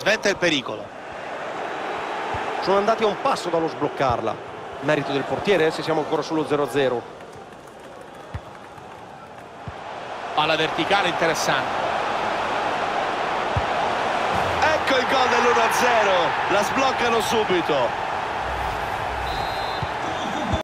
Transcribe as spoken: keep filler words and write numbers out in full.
sventa il pericolo. Sono andati a un passo dallo sbloccarla. Merito del portiere se siamo ancora sullo zero a zero. Palla verticale interessante. Ecco il gol dell'uno a zero. La sbloccano subito.